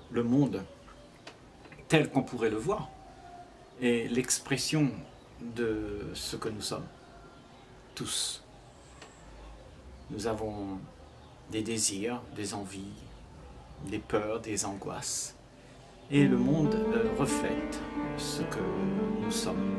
le monde tel qu'on pourrait le voir est l'expression de ce que nous sommes, tous. Nous avons des désirs, des envies, des peurs, des angoisses. Et le monde reflète ce que nous sommes.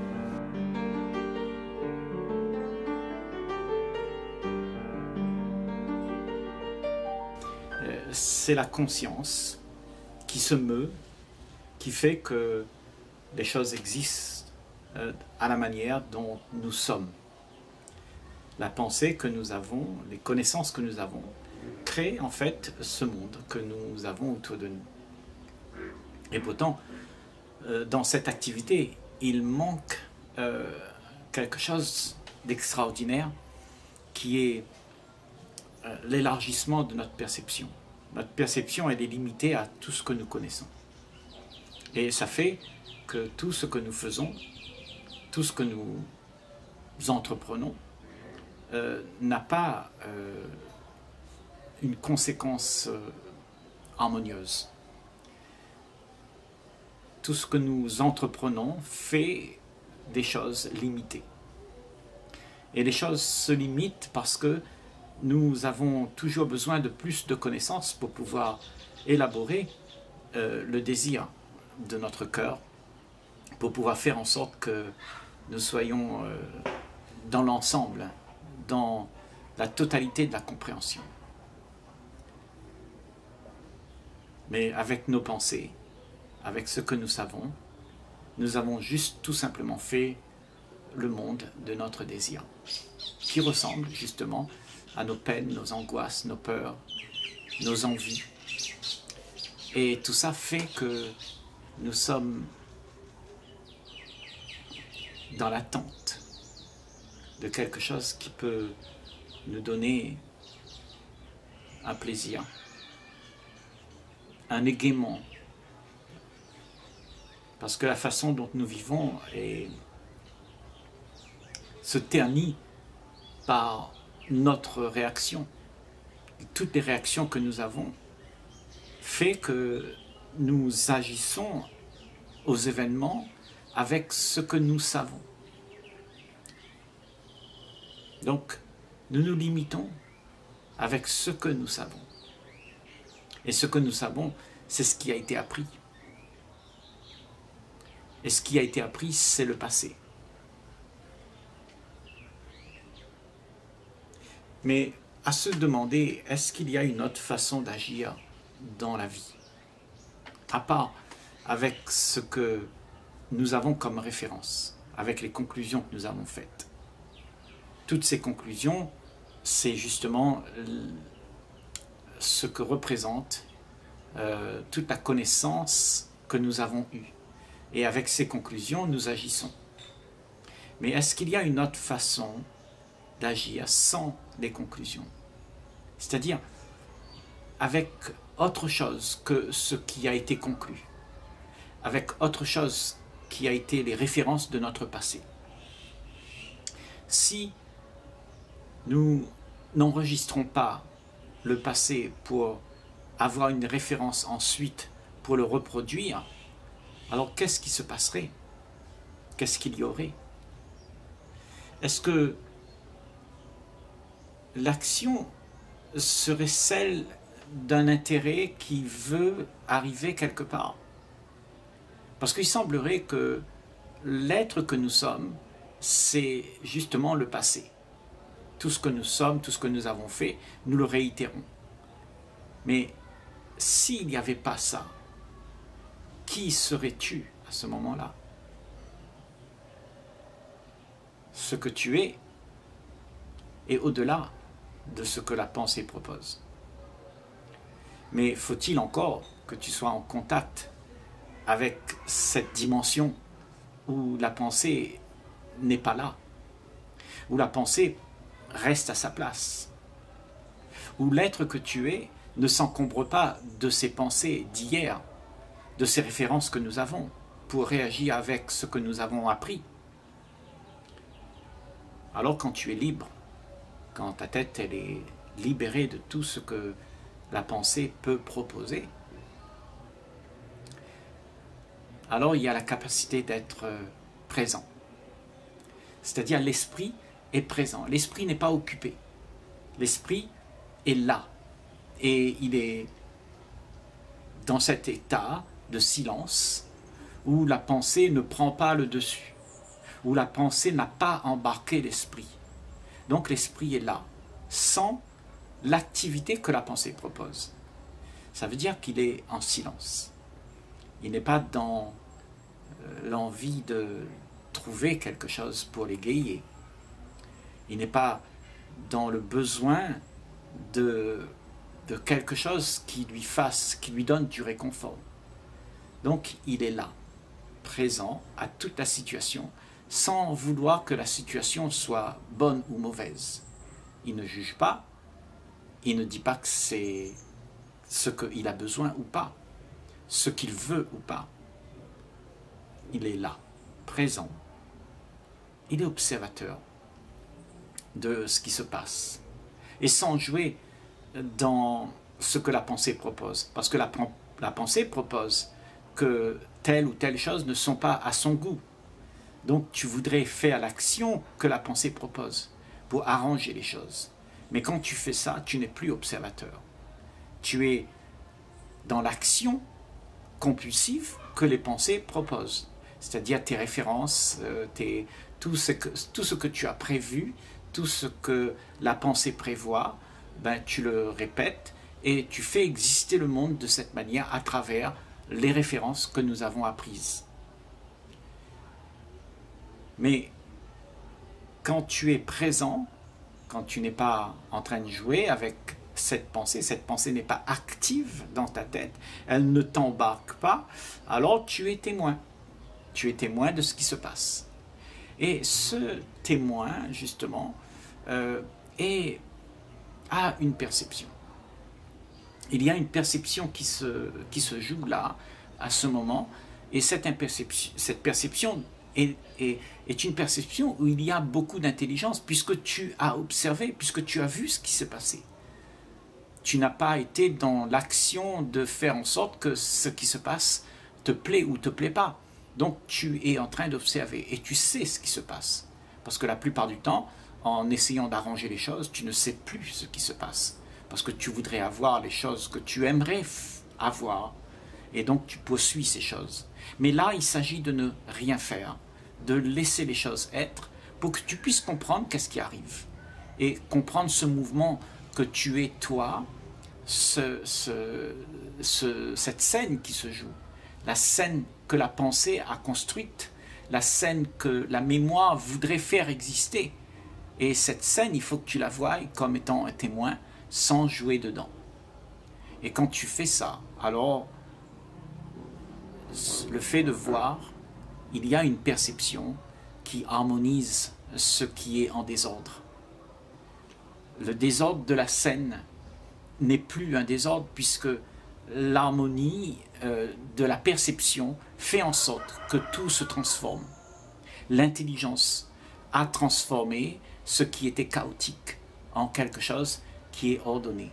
C'est la conscience qui se meut, qui fait que les choses existent à la manière dont nous sommes. La pensée que nous avons, les connaissances que nous avons, créent en fait ce monde que nous avons autour de nous. Et pourtant, dans cette activité, il manque quelque chose d'extraordinaire qui est l'élargissement de notre perception. Notre perception, elle est limitée à tout ce que nous connaissons. Et ça fait que tout ce que nous faisons, tout ce que nous entreprenons, n'a pas une conséquence harmonieuse. Tout ce que nous entreprenons fait des choses limitées. Et les choses se limitent parce que nous avons toujours besoin de plus de connaissances pour pouvoir élaborer le désir de notre cœur, pour pouvoir faire en sorte que nous soyons dans l'ensemble, dans la totalité de la compréhension. Mais avec nos pensées, avec ce que nous avons juste tout simplement fait le monde de notre désir, qui ressemble justement à nos peines, nos angoisses, nos peurs, nos envies. Et tout ça fait que nous sommes dans l'attente de quelque chose qui peut nous donner un plaisir, un égaiement. Parce que la façon dont nous vivons se ternit par notre réaction. Toutes les réactions que nous avons fait que nous agissons aux événements avec ce que nous savons. Donc, nous nous limitons avec ce que nous savons. Et ce que nous savons, c'est ce qui a été appris. Et ce qui a été appris, c'est le passé. Mais à se demander, est-ce qu'il y a une autre façon d'agir dans la vie, à part avec ce que nous avons comme référence, avec les conclusions que nous avons faites. Toutes ces conclusions, c'est justement ce que représente toute la connaissance que nous avons eue. Et avec ces conclusions, nous agissons. Mais est-ce qu'il y a une autre façon d'agir sans les conclusions? C'est-à-dire avec autre chose que ce qui a été conclu, avec autre chose qui a été les références de notre passé. Si nous n'enregistrons pas le passé pour avoir une référence ensuite pour le reproduire, alors qu'est-ce qui se passerait? Qu'est-ce qu'il y aurait? Est-ce que l'action serait celle d'un intérêt qui veut arriver quelque part? Parce qu'il semblerait que l'être que nous sommes, c'est justement le passé. Tout ce que nous sommes, tout ce que nous avons fait, nous le réitérons. Mais s'il n'y avait pas ça, qui serais-tu à ce moment-là? Ce que tu es est au-delà de ce que la pensée propose. Mais faut-il encore que tu sois en contact avec cette dimension où la pensée n'est pas là, où la pensée reste à sa place, où l'être que tu es ne s'encombre pas de ces pensées d'hier, de ces références que nous avons, pour réagir avec ce que nous avons appris. Alors quand tu es libre, quand ta tête elle est libérée de tout ce que la pensée peut proposer, alors il y a la capacité d'être présent. C'est-à-dire l'esprit est présent. L'esprit n'est pas occupé. L'esprit est là. Et il est dans cet état de silence où la pensée ne prend pas le dessus, où la pensée n'a pas embarqué l'esprit. Donc l'esprit est là, sans l'activité que la pensée propose. Ça veut dire qu'il est en silence. Il n'est pas dans l'envie de trouver quelque chose pour l'égayer. Il n'est pas dans le besoin de quelque chose qui lui donne du réconfort. Donc il est là, présent à toute la situation, sans vouloir que la situation soit bonne ou mauvaise. Il ne juge pas, il ne dit pas que c'est ce qu'il a besoin ou pas, ce qu'il veut ou pas. Il est là, présent. Il est observateur de ce qui se passe. Et sans jouer dans ce que la pensée propose. Parce que la pensée propose que telle ou telle chose ne sont pas à son goût. Donc tu voudrais faire l'action que la pensée propose pour arranger les choses. Mais quand tu fais ça, tu n'es plus observateur. Tu es dans l'action compulsive que les pensées proposent. C'est-à-dire tes références, tout ce que tu as prévu, tout ce que la pensée prévoit, ben, tu le répètes et tu fais exister le monde de cette manière à travers les références que nous avons apprises. Mais quand tu es présent, quand tu n'es pas en train de jouer avec cette pensée n'est pas active dans ta tête, elle ne t'embarque pas, alors tu es témoin. Tu es témoin de ce qui se passe. Et ce témoin, justement, a une perception. Il y a une perception qui se joue là, à ce moment, et cette perception est une perception où il y a beaucoup d'intelligence, puisque tu as observé, puisque tu as vu ce qui s'est passé. Tu n'as pas été dans l'action de faire en sorte que ce qui se passe te plaît ou te plaît pas. Donc tu es en train d'observer et tu sais ce qui se passe. Parce que la plupart du temps, en essayant d'arranger les choses, tu ne sais plus ce qui se passe. Parce que tu voudrais avoir les choses que tu aimerais avoir. Et donc tu poursuis ces choses. Mais là, il s'agit de ne rien faire, de laisser les choses être pour que tu puisses comprendre qu'est-ce qui arrive. Et comprendre ce mouvement que tu es toi, cette scène qui se joue, la scène que la pensée a construite, la scène que la mémoire voudrait faire exister. Et cette scène, il faut que tu la voies comme étant un témoin sans jouer dedans. Et quand tu fais ça, alors le fait de voir, il y a une perception qui harmonise ce qui est en désordre. Le désordre de la scène n'est plus un désordre puisque l'harmonie de la perception fait en sorte que tout se transforme. L'intelligence a transformé ce qui était chaotique en quelque chose qui est ordonné.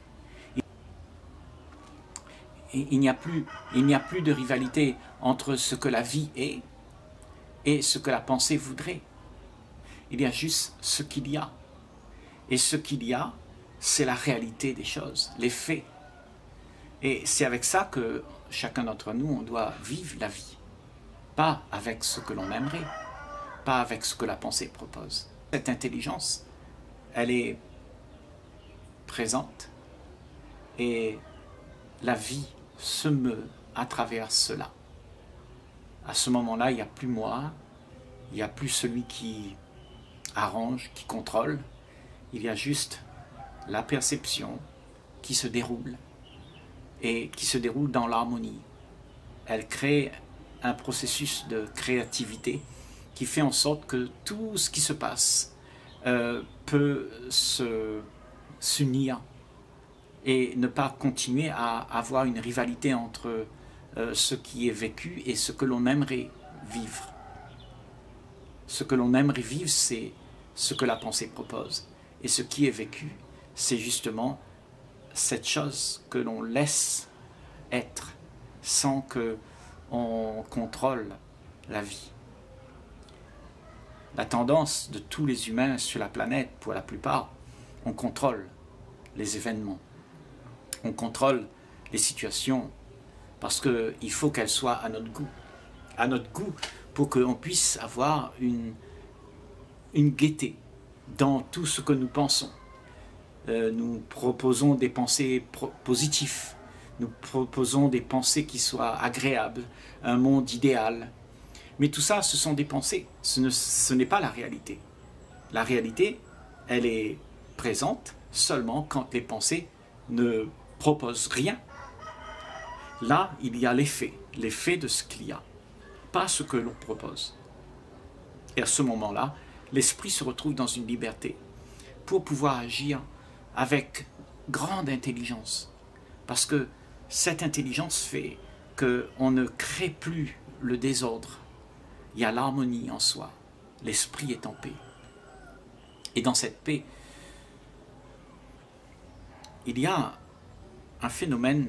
Il n'y a plus de rivalité entre ce que la vie est et ce que la pensée voudrait. Il y a juste ce qu'il y a. Et ce qu'il y a, c'est la réalité des choses, les faits. Et c'est avec ça que chacun d'entre nous, on doit vivre la vie. Pas avec ce que l'on aimerait, pas avec ce que la pensée propose. Cette intelligence, elle est présente et la vie se meut à travers cela. À ce moment-là, il n'y a plus moi, il n'y a plus celui qui arrange, qui contrôle. Il y a juste la perception qui se déroule et qui se déroule dans l'harmonie. Elle crée un processus de créativité qui fait en sorte que tout ce qui se passe peut s'unir et ne pas continuer à avoir une rivalité entre ce qui est vécu et ce que l'on aimerait vivre. Ce que l'on aimerait vivre, c'est ce que la pensée propose. Et ce qui est vécu, c'est justement cette chose que l'on laisse être sans que on contrôle la vie. La tendance de tous les humains sur la planète, pour la plupart, on contrôle les événements. On contrôle les situations parce qu'il faut qu'elles soient à notre goût. À notre goût pour qu'on puisse avoir une gaieté dans tout ce que nous pensons. Nous proposons des pensées positives. Nous proposons des pensées qui soient agréables, un monde idéal. Mais tout ça, ce sont des pensées. Ce n'est pas la réalité. La réalité, elle est présente seulement quand les pensées ne proposent rien. Là, il y a l'effet de ce qu'il y a, pas ce que l'on propose. Et à ce moment-là, l'esprit se retrouve dans une liberté pour pouvoir agir avec grande intelligence. Parce que cette intelligence fait qu'on ne crée plus le désordre. Il y a l'harmonie en soi. L'esprit est en paix. Et dans cette paix, il y a un phénomène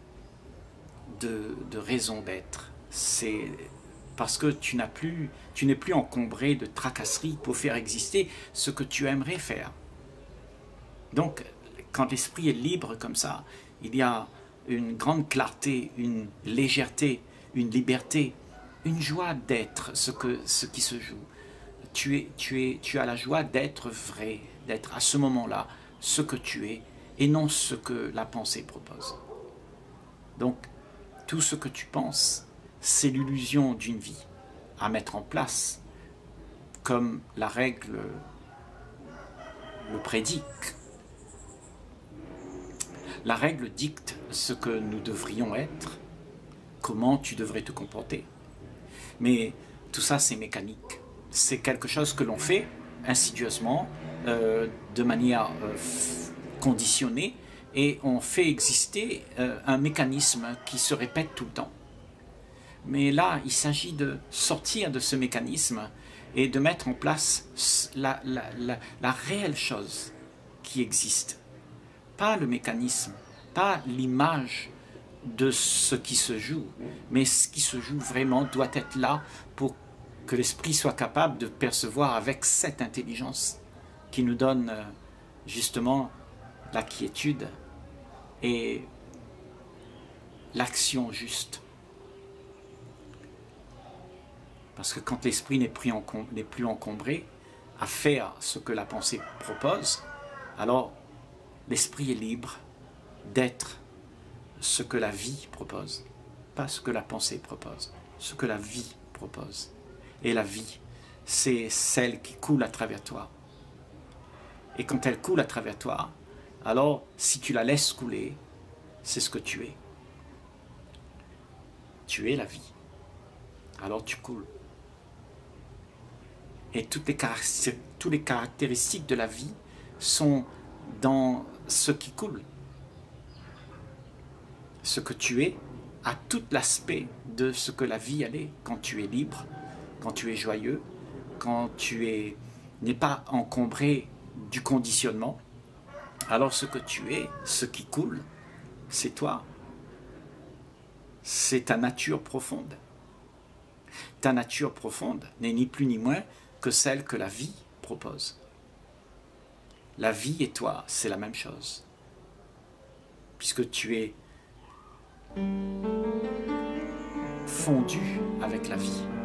de raison d'être. C'est parce que tu n'es plus encombré de tracasseries pour faire exister ce que tu aimerais faire. Donc, quand l'esprit est libre comme ça, il y a une grande clarté, une légèreté, une liberté, une joie d'être ce qui se joue. Tu as la joie d'être vrai, d'être à ce moment-là ce que tu es et non ce que la pensée propose. Donc, tout ce que tu penses, c'est l'illusion d'une vie à mettre en place, comme la règle le prédit. La règle dicte ce que nous devrions être, comment tu devrais te comporter. Mais tout ça, c'est mécanique. C'est quelque chose que l'on fait insidieusement, de manière conditionnée, et on fait exister un mécanisme qui se répète tout le temps. Mais là, il s'agit de sortir de ce mécanisme et de mettre en place la réelle chose qui existe. Pas le mécanisme, pas l'image de ce qui se joue, mais ce qui se joue vraiment doit être là pour que l'esprit soit capable de percevoir avec cette intelligence qui nous donne justement la quiétude et l'action juste. Parce que quand l'esprit n'est plus encombré à faire ce que la pensée propose, alors l'esprit est libre d'être ce que la vie propose, pas ce que la pensée propose, ce que la vie propose. Et la vie, c'est celle qui coule à travers toi. Et quand elle coule à travers toi, alors si tu la laisses couler, c'est ce que tu es. Tu es la vie. Alors tu coules. Et toutes les caractéristiques de la vie sont dans ce qui coule. Ce que tu es a tout l'aspect de ce que la vie elle est. Quand tu es libre, quand tu es joyeux, quand tu n'es pas encombré du conditionnement, alors ce que tu es, ce qui coule, c'est toi. C'est ta nature profonde. Ta nature profonde n'est ni plus ni moins que celle que la vie propose. La vie et toi, c'est la même chose. Puisque tu es fondu avec la vie.